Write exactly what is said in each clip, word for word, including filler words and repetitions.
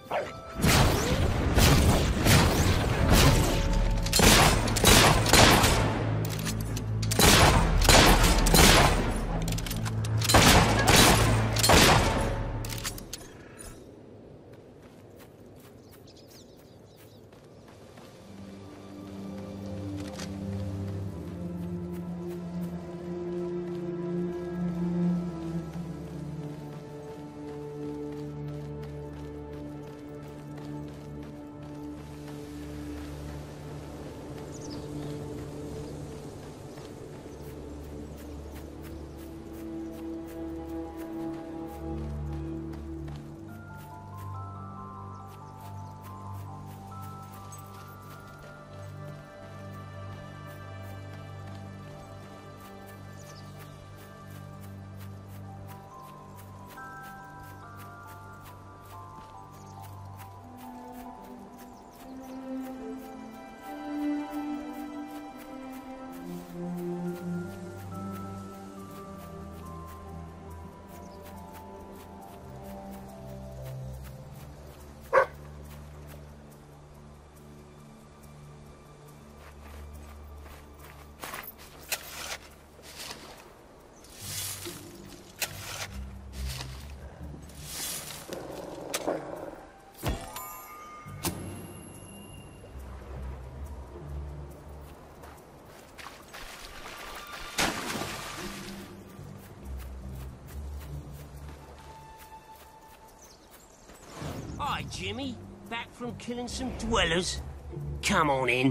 Hi, Jimmy. Back from killing some dwellers? Come on in.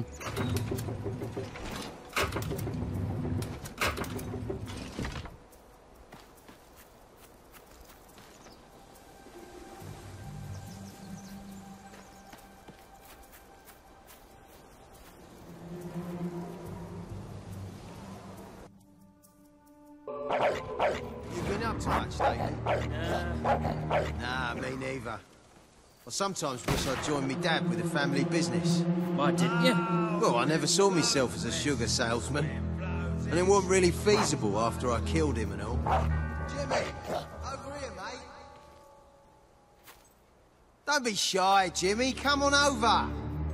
You been up to much lately? Uh... Nah, me neither. I sometimes wish I'd joined me dad with a family business. Why didn't you? Well, I never saw myself as a sugar salesman. And it wasn't really feasible after I killed him and all. Jimmy! Over here, mate! Don't be shy, Jimmy. Come on over!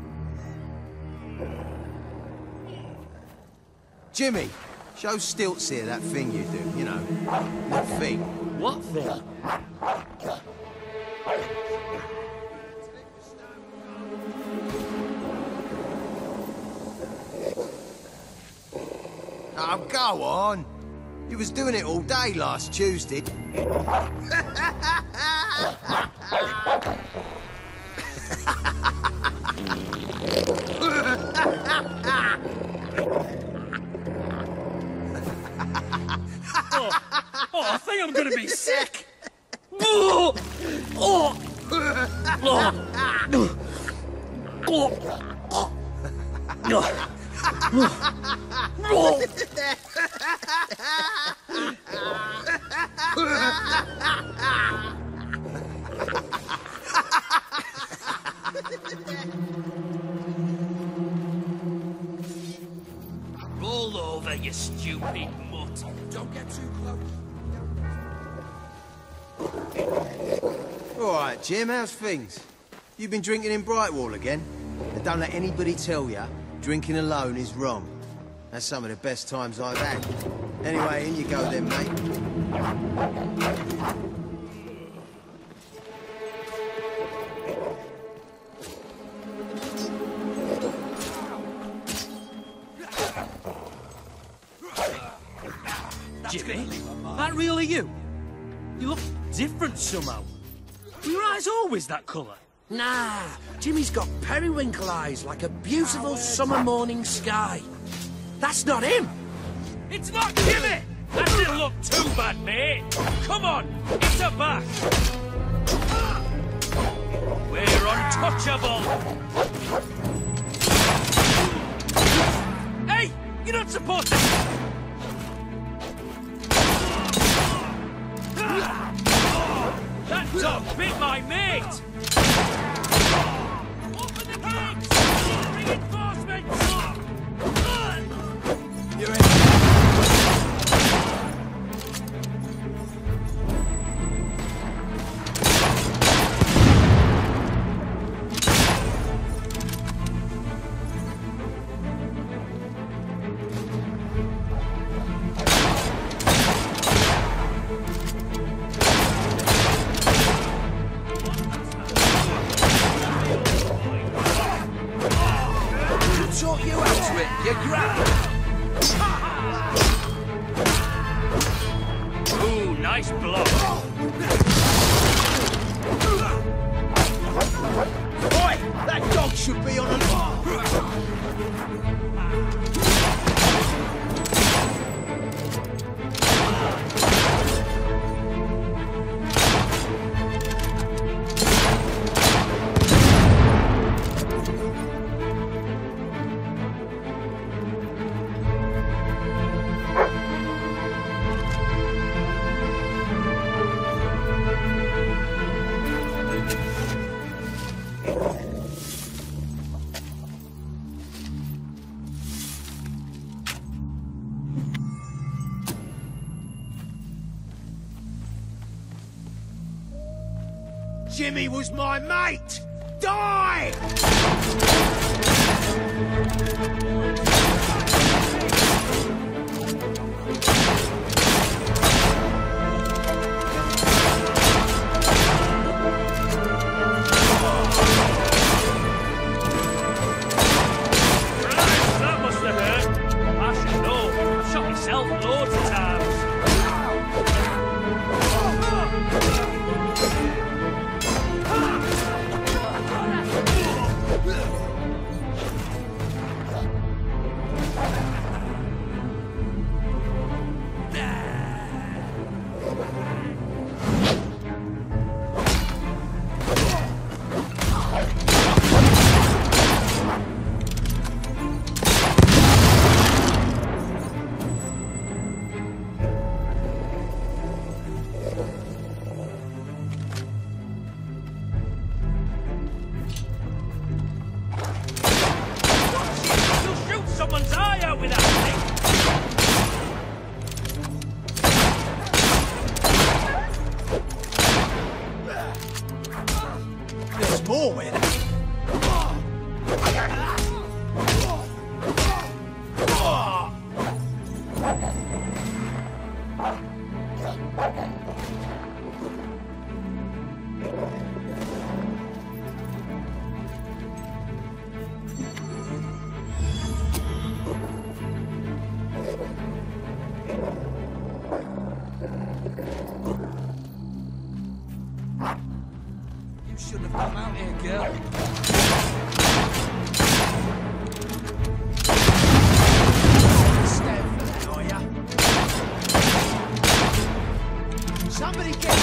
Jimmy, show Stilts here that thing you do, you know. That thing. What thing? Oh, go on. You was doing it all day last Tuesday. oh, oh, I think I'm gonna be sick. Oh, oh, oh, oh, oh. Oh. Roll over, you stupid mutt. Don't get too close. All right, Jim, how's things? You been drinking in Brightwall again? And don't let anybody tell you drinking alone is wrong. That's some of the best times I've had. Anyway, in you go then, mate. Jimmy, that really you? You look different somehow. Were your eyes always that colour? Nah, Jimmy's got periwinkle eyes like a beautiful summer morning sky. That's not him! It's not Jimmy! That didn't look too bad, mate! Come on, it's a back! We're untouchable! Hey! You're not supposed to... That dog bit my mate! Open the gates! Reinforcements! You're in. to it. You grab. Ooh, nice blow. Oi! That dog should be on a... Jimmy was my mate! Die! That must have hurt. I should know. I've shot myself loads of times. Someone's eye out with that thing! There's more where that... You shouldn't have come out here, girl. Stand for that, are ya? Somebody get...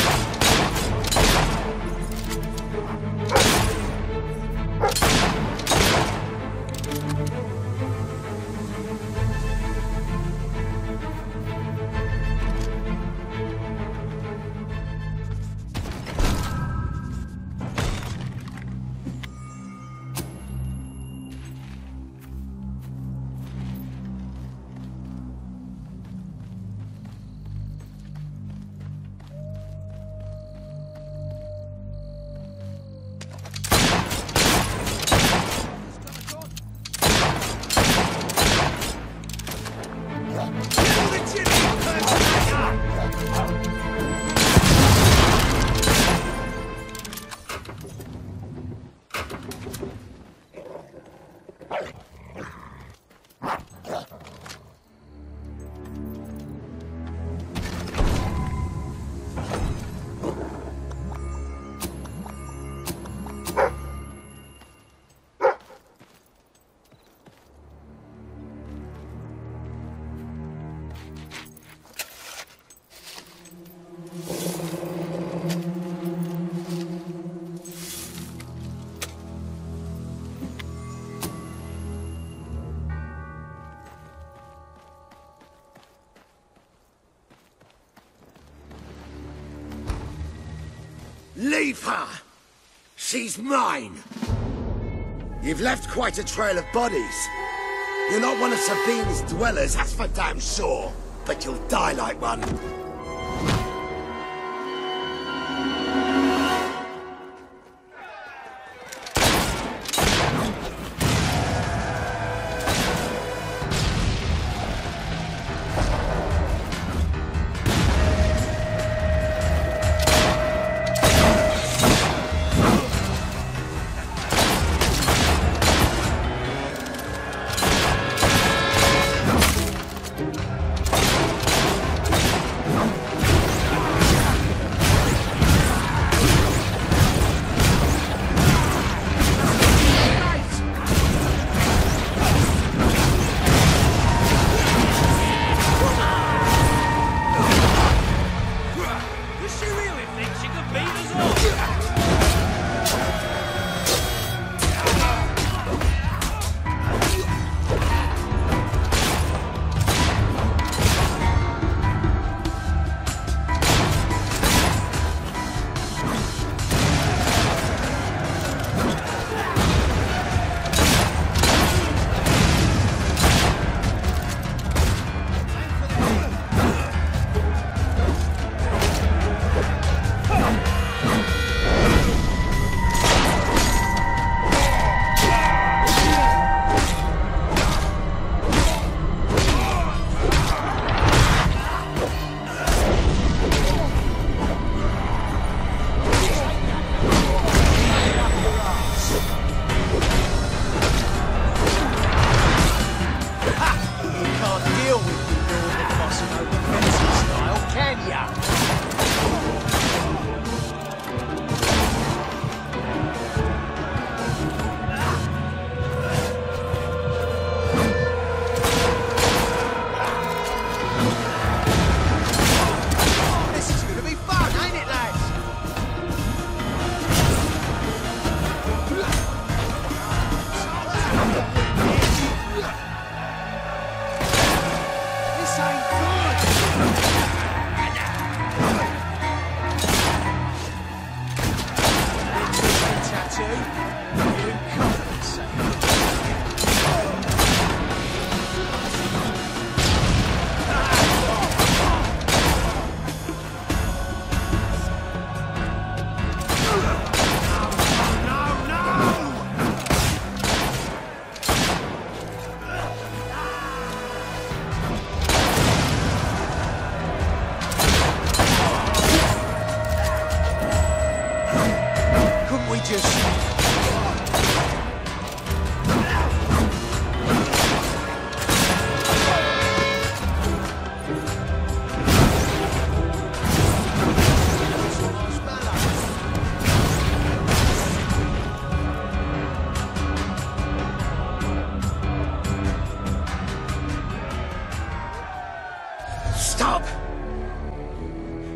Leave her! She's mine! You've left quite a trail of bodies. You're not one of Sabine's dwellers, that's for damn sure. But you'll die like one.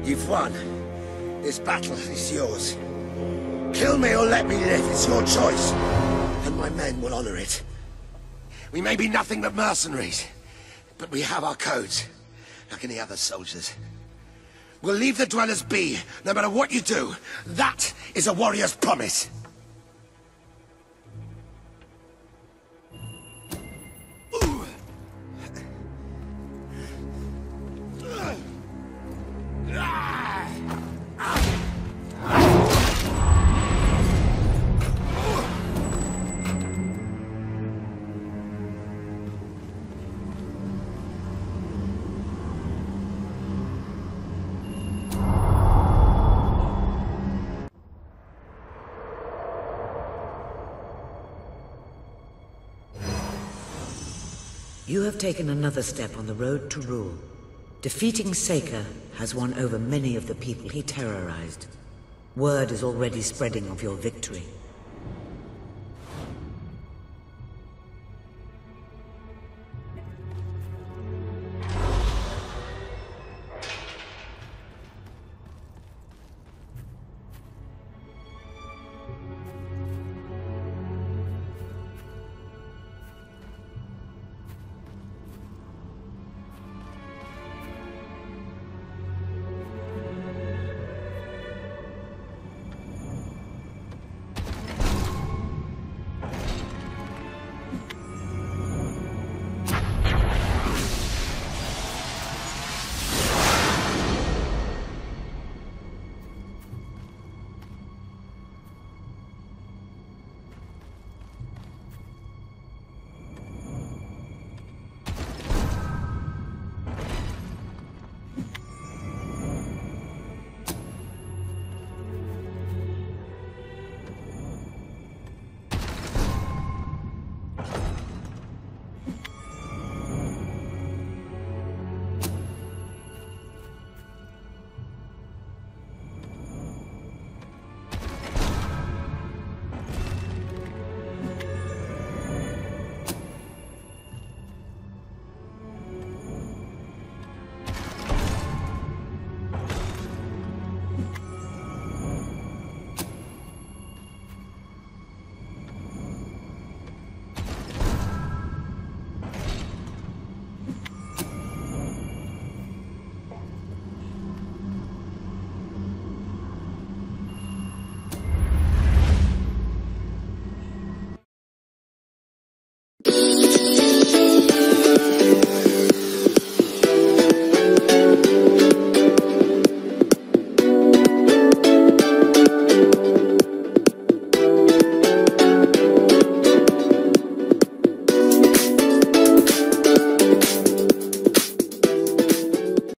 You've won. This battle is yours. Kill me or let me live, it's your choice. And my men will honor it. We may be nothing but mercenaries, but we have our codes, like any other soldiers. We'll leave the dwellers be, no matter what you do. That is a warrior's promise. You have taken another step on the road to rule. Defeating Saker has won over many of the people he terrorized. Word is already spreading of your victory.